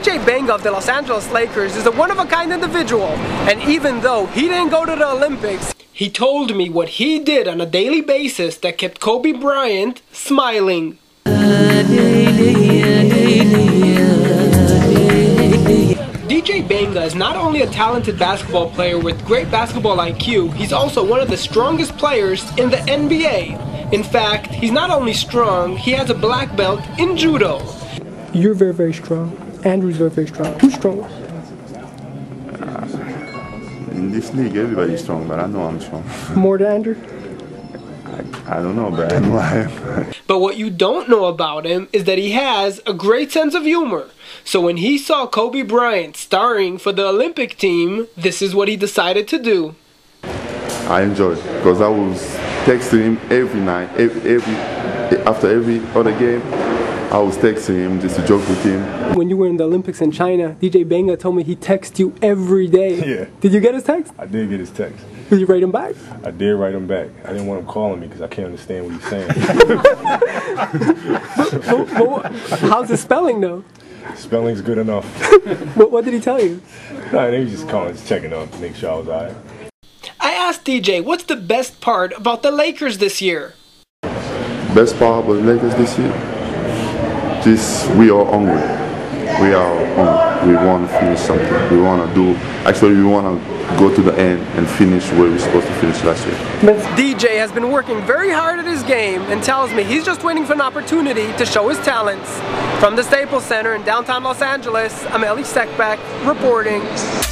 DJ Benga of the Los Angeles Lakers is a one-of-a-kind individual, and even though he didn't go to the Olympics, he told me what he did on a daily basis that kept Kobe Bryant smiling. DJ Benga is not only a talented basketball player with great basketball IQ, he's also one of the strongest players in the NBA. In fact, he's not only strong, he has a black belt in judo. You're very, very strong. Andrew's very, very strong. Who's stronger? In this league, everybody's strong, but I know I'm strong. More than Andrew? I don't know, but I know I am. But what you don't know about him is that he has a great sense of humor. So when he saw Kobe Bryant starring for the Olympic team, this is what he decided to do. I enjoyed it because I was texting him every night, after every other game. I was texting him just to joke with him. When you were in the Olympics in China, DJ Benga told me he texts you every day. Yeah. Did you get his text? I did get his text. Did you write him back? I did write him back. I didn't want him calling me because I can't understand what he's saying. How's the spelling though? Spelling's good enough. What did he tell you? No, he was just calling, just checking up to make sure I was all right. I asked DJ, what's the best part about the Lakers this year? Best part about the Lakers this year? Just we are hungry. We are hungry. We want to finish something. We want to do. Actually, we want to go to the end and finish where we're supposed to finish last year. DJ has been working very hard at his game and tells me he's just waiting for an opportunity to show his talents. From the Staples Center in downtown Los Angeles, I'm Elie Seckbach reporting.